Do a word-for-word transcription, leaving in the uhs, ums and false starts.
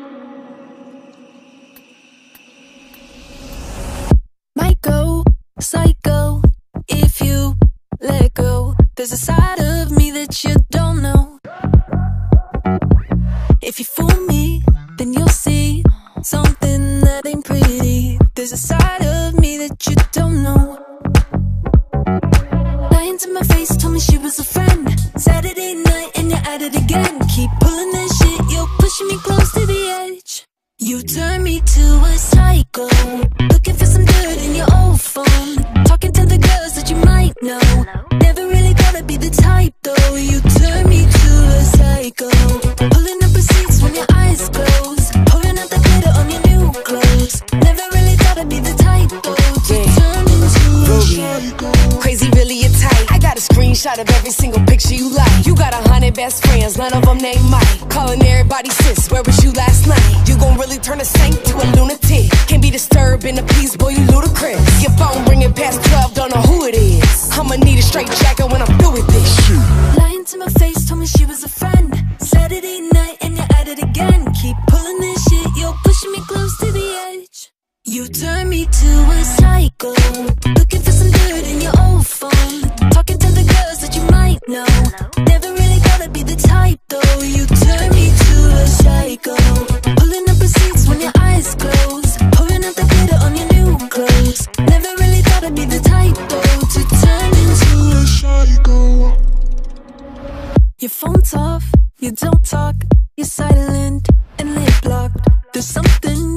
Might go psycho if you let go. There's a side of me that you don't know. If you fool me, then you'll see something that ain't pretty. There's a side of me that you don't know. Lying to my face, told me she was a friend. Saturday night and you're at it again. Keep pulling that shit, you're pushing me close to the edge. You turn me to a psycho, looking for some dirt in your old phone, talking to the girls that you might know. Never really gotta be the type though. You turn me to a psycho, pulling up receipts when your eyes close, pouring out the glitter on your new clothes. Never really gotta be the type though to turn into a psycho. Crazy, really, you're tight. I got a screenshot of every single picture you like. You got a hundred best friends, none of them named Mike. Calling everybody sis, where was you last night? You gon' really turn a saint to a lunatic. Can't be disturbed in the peace, boy, you ludicrous. Your phone ringing past twelve, don't know who it is. I'ma need a straight jacket when I'm through with this shit. Lying to my face, told me she was a friend. Saturday night and you're at it again. Keep pulling this shit, you're pushing me close to the edge. You turn me to a psycho, looking for some dirt in your old phone, talking to the girls that you might know. Never really gotta be the type though. You turn me to a psycho, pulling up receipts when your eyes close, pouring out the glitter on your new clothes. Never really gotta be the type though to turn into a psycho. Your phone's off, you don't talk, you're silent and lip locked. There's something